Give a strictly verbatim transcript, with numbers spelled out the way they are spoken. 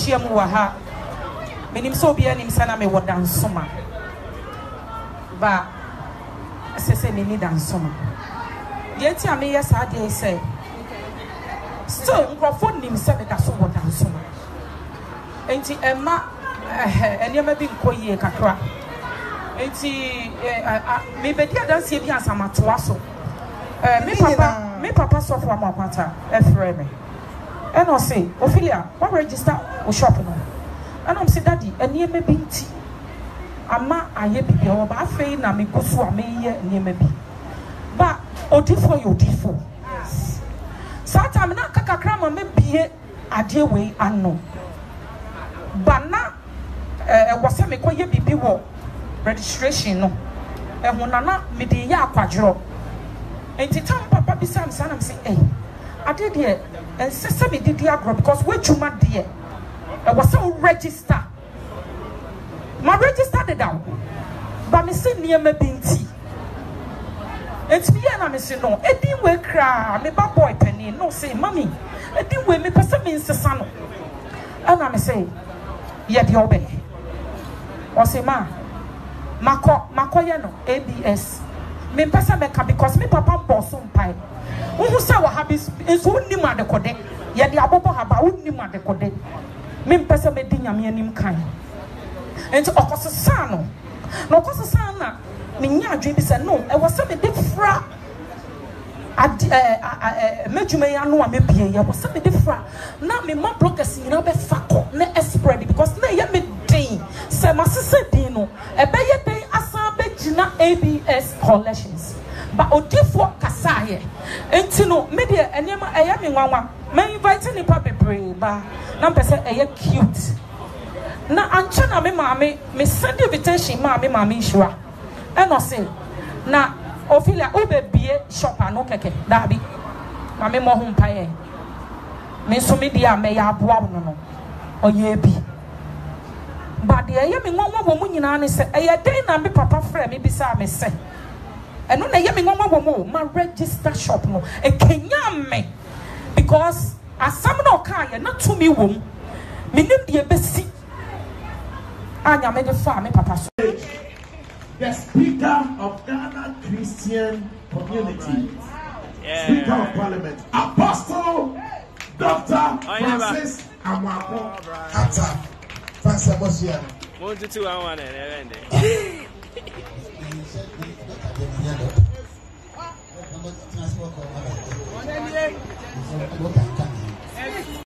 Yeshiamu Waha. Menim so be anim sana me wo dansoma. Ba sese me ni dansoma. Ye ti ame yes ade say. Still microphone nim se me da so wo dansoma. Enti emma eh enema bi nkoyie kakra. Enti me be dia dance bi asamato aso. Eh me papa me papa so for amakwata e frɛ me. E no say Ophelia, what register o shop no. And I'm saying, Daddy, and near me binti. Ama aye bibi o ba afei na me go so ameye near me bi. Ba odifo yo odifo. Yes. Sata na kakakra ma me bie ade we ano. Ba na eh wose me koye bibi wo registration no. E ho na na me de ya akwadro. Enti tam papa bi sam sana am say, "Eh, ade de en sese me de agro because we chuma de I was so register. My register the down. But me say near me binti. It's me and I say no. It didn't work cry. Me bad boy penny. No say mommy. It didn't work me person means the son. And I say, yeah the obey. Or say ma. Mako mako ya no A B S. Me person me can because me papa boss on pie. Who say what habis is who ni ma de kode. Yeah the abobo haba who ni ma de kode. Me pesa me di nyame anim kan enti okosesa no na okosesa na me nya adwen bi se no e wose me de fra ad eh medwuma ya no a me bie ya wose me de fra na me ma bloggers nyina be fako na spread because na ye me din se masese din no e be ye din asan be gina A B S collections ba odifo kasa ye enti no me de enema eya me nwanwa me invite ni papa pray ba na pese eye cute na ancha na me mama me send invitation ma me mama insure e no say na Ophelia obebie shop ano keke dabi ma me mo ho mpaye me so me dia me ya aboa no no oye bi ba de eye me nwanwa bo mu nyina ne se eye den na me papa frɛ me bisa me se eno na eye me nwanwa bo mu ma register shop no e kenya me because asam no ka ye na to me wom me nim de besi anya me de fa me papa so. The Speaker of Ghana Christian Community, yeah. Speaker of Parliament, Apostle Doctor Francis Amwako Hatta. Pastor Bosia. One to two and one and